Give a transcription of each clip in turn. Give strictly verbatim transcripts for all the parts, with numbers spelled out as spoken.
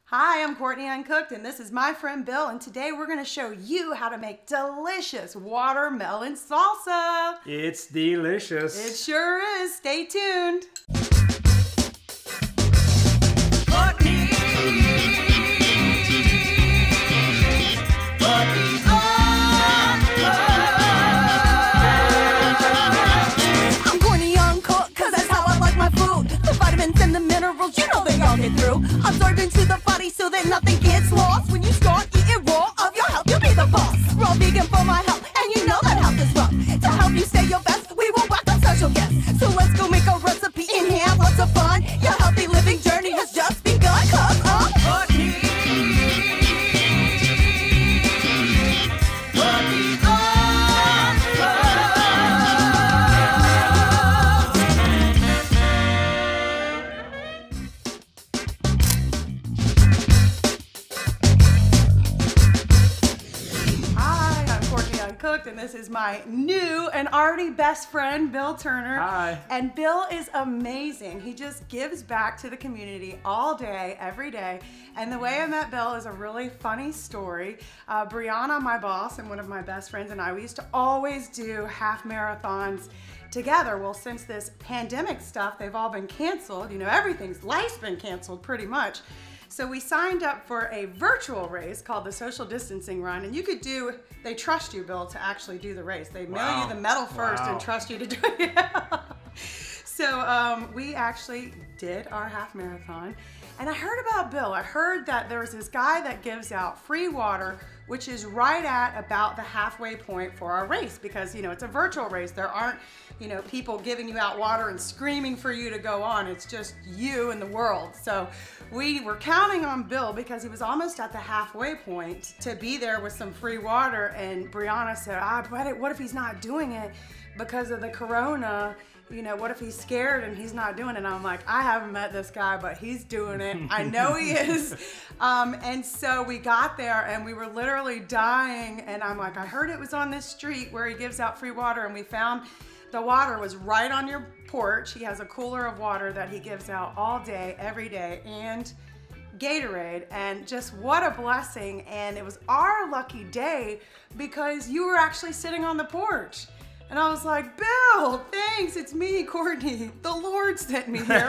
Hi, I'm Courtney Uncooked, and this is my friend Bill, and today we're going to show you how to make delicious watermelon salsa. It's delicious. It sure is. Stay tuned. I'm Courtney Uncooked, cause that's how I like my food. The vitamins and the minerals, you know they all get through. Absorbed into the body so that nothing gets lost. When you start eating raw of your health, you'll be the boss. Raw vegan for my health, and you know that health is rough. To help you stay your best, we will welcome special guests. So let's go make a recipe and have lots of fun. Your healthy living journey has just begun, cause I'm Courtney. Courtney Uncooked, and this is my new and already best friend, Bill Turner. Hi. And Bill is amazing. He just gives back to the community all day, every day. And the way I met Bill is a really funny story. Uh, Brianna, my boss and one of my best friends, and I, we used to always do half marathons together. Well, since this pandemic stuff, they've all been canceled. You know, everything's life's been canceled pretty much. So we signed up for a virtual race called the Social Distancing Run, and you could do, they trust you, Bill, to actually do the race. They mail Wow. you the medal first Wow. and trust you to do it. So um, we actually did our half marathon, and I heard about Bill. I heard that there was this guy that gives out free water, which is right at about the halfway point for our race, because, you know, it's a virtual race. There aren't, you know, people giving you out water and screaming for you to go on. It's just you and the world. So we were counting on Bill because he was almost at the halfway point to be there with some free water. And Brianna said, ah, but what if he's not doing it because of the corona? You know, what if he's scared and he's not doing it? And I'm like, I haven't met this guy, but he's doing it. I know he is. Um, and so we got there and we were literally dying. And I'm like, I heard it was on this street where he gives out free water. And we found the water was right on your porch. He has a cooler of water that he gives out all day, every day, and Gatorade. And just what a blessing. And it was our lucky day because you were actually sitting on the porch. And I was like, Bill, thanks, it's me, Courtney. The Lord sent me here.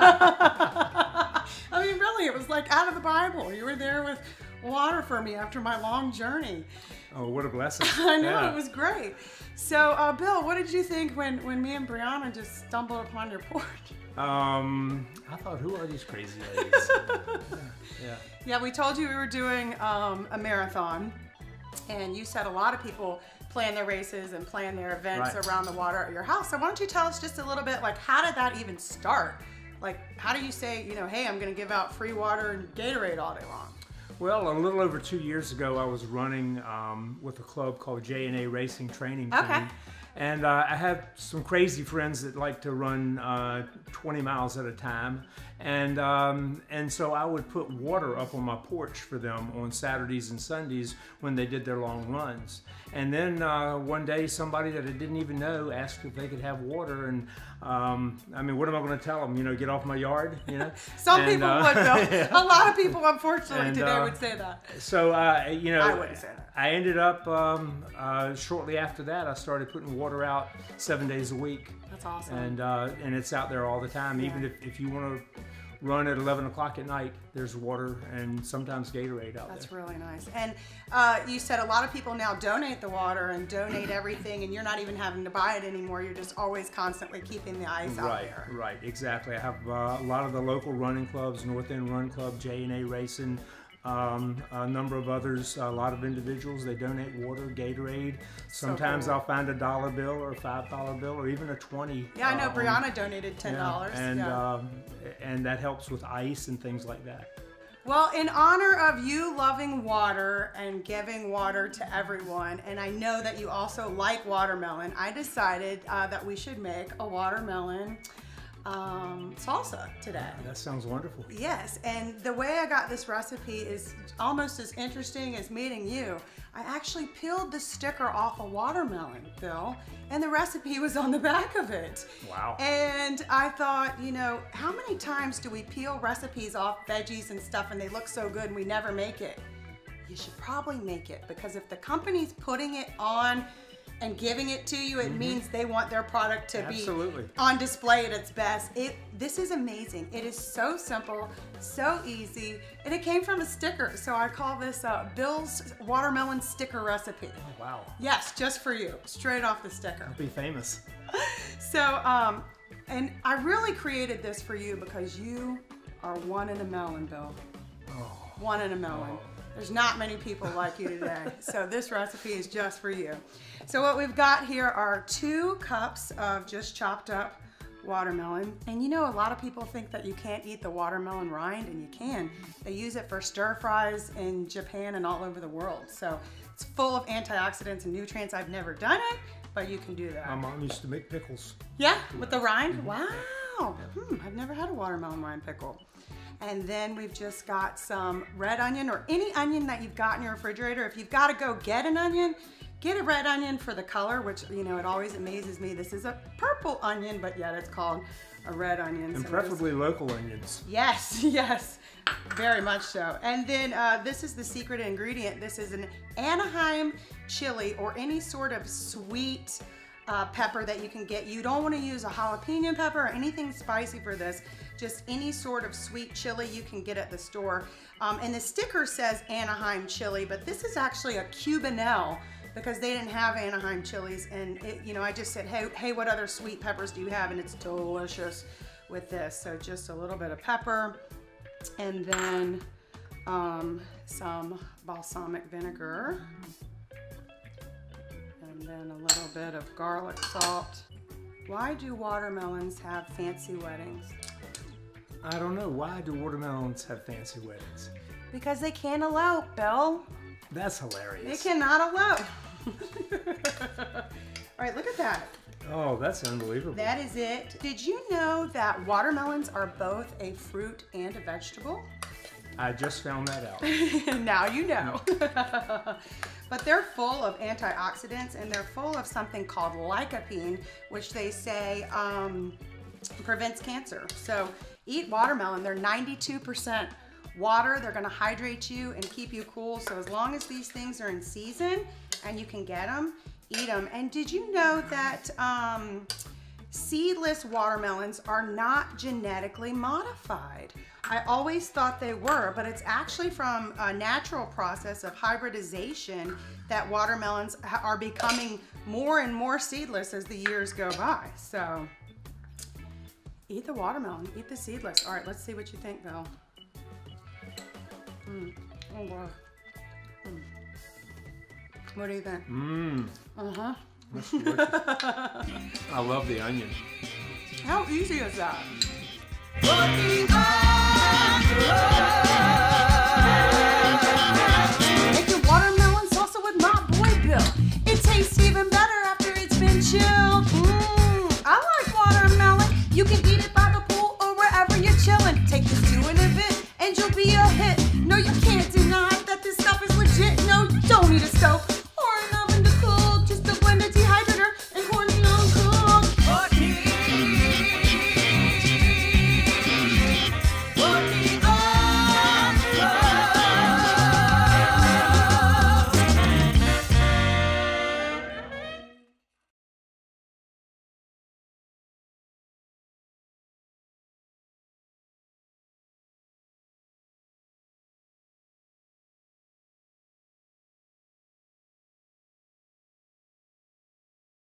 I mean, really, it was like out of the Bible. You were there with water for me after my long journey. Oh, what a blessing. I know, Yeah. It was great. So, uh, Bill, what did you think when, when me and Brianna just stumbled upon your porch? Um, I thought, who are these crazy ladies? yeah, yeah. Yeah, we told you we were doing um, a marathon, and you said a lot of people plan their races and plan their events Right. around the water at your house. So why don't you tell us just a little bit, like, how did that even start? Like, how do you say, you know, hey, I'm gonna give out free water and Gatorade all day long? Well, a little over two years ago, I was running um, with a club called J and A Racing Training Team. Okay. And uh, I have some crazy friends that like to run uh, twenty miles at a time. And, um, and so I would put water up on my porch for them on Saturdays and Sundays when they did their long runs. And then uh, one day somebody that I didn't even know asked if they could have water. And um, I mean, what am I going to tell them? You know, get off my yard, you know? Some And, people uh, would, though. yeah. A lot of people, unfortunately, And, today uh, would say that. So, uh, you know, I wouldn't say that. I ended up, um, uh, shortly after that, I started putting water out seven days a week. That's awesome. And, uh, and it's out there all the time. Yeah. Even if, if you want to run at eleven o'clock at night, there's water and sometimes Gatorade out That's there. really nice. And uh, you said a lot of people now donate the water and donate everything, and you're not even having to buy it anymore. You're just always constantly keeping the ice out Right, there. right, exactly. I have uh, a lot of the local running clubs, North End Run Club, J and A Racing, um, a number of others, a lot of individuals, they donate water, Gatorade. Sometimes cool. I'll find a dollar bill or a five dollar bill or even a twenty. Yeah, I know uh, on- Brianna donated ten dollars. Yeah, and, yeah. um, and that helps with ice and things like that. Well, in honor of you loving water and giving water to everyone, and I know that you also like watermelon, I decided uh, that we should make a watermelon um, salsa today. That sounds wonderful. Yes, and the way I got this recipe is almost as interesting as meeting you. I actually peeled the sticker off a watermelon, Bill, and the recipe was on the back of it. Wow. And I thought, you know, how many times do we peel recipes off veggies and stuff and they look so good and we never make it? You should probably make it, because if the company's putting it on and giving it to you, it mm-hmm. means they want their product to Absolutely. be on display at its best. It this is amazing. It is so simple, so easy, and it came from a sticker. So I call this uh, Bill's watermelon sticker recipe. Oh, wow. Yes, just for you, straight off the sticker. I'll be famous. So, um, and I really created this for you because you are one in a melon, Bill. Oh. One in a melon. Oh. There's not many people like you today. So this recipe is just for you. So what we've got here are two cups of just chopped up watermelon. And you know, a lot of people think that you can't eat the watermelon rind, and you can. They use it for stir fries in Japan and all over the world. So it's full of antioxidants and nutrients. I've never done it, but you can do that. My mom used to make pickles. Yeah, with the rind? Wow. Hmm, I've never had a watermelon rind pickle. And then we've just got some red onion, or any onion that you've got in your refrigerator. If you've got to go get an onion, get a red onion for the color, which, you know, it always amazes me. This is a purple onion, but yet it's called a red onion. And so preferably local onions. Yes, yes, very much so. And then uh, this is the secret ingredient. This is an Anaheim chili, or any sort of sweet uh, pepper that you can get. You don't want to use a jalapeno pepper or anything spicy for this. Just any sort of sweet chili you can get at the store. Um, and the sticker says Anaheim chili, but this is actually a Cubanelle, because they didn't have Anaheim chilies. And it, you know, I just said, hey, hey, what other sweet peppers do you have? And it's delicious with this. So just a little bit of pepper, and then um, some balsamic vinegar, and then a little bit of garlic salt. Why do watermelons have fancy weddings? I don't know. Why do watermelons have fancy weddings? Because they can't elope, Bill. That's hilarious. They cannot elope. All right, look at that. Oh, that's unbelievable. That is it. Did you know that watermelons are both a fruit and a vegetable? I just found that out. Now you know. But they're full of antioxidants, and they're full of something called lycopene, which they say um, prevents cancer. So eat watermelon. They're ninety-two percent water. They're going to hydrate you and keep you cool. So as long as these things are in season and you can get them, eat them. And did you know that um, seedless watermelons are not genetically modified? I always thought they were, but it's actually from a natural process of hybridization that watermelons are becoming more and more seedless as the years go by. So eat the watermelon, eat the seedless. All right, let's see what you think, Bill. Mm. Oh, wow. Mm. What do you think? Mmm. Uh-huh. That's delicious. I love the onion. How easy is that? Making watermelon salsa with my boy Bill. It tastes even better after it's been chilled. Mmm. I like watermelon. You can eat it by the pool or wherever you're chilling. Take this to an event and you'll be a hit. No, you can't.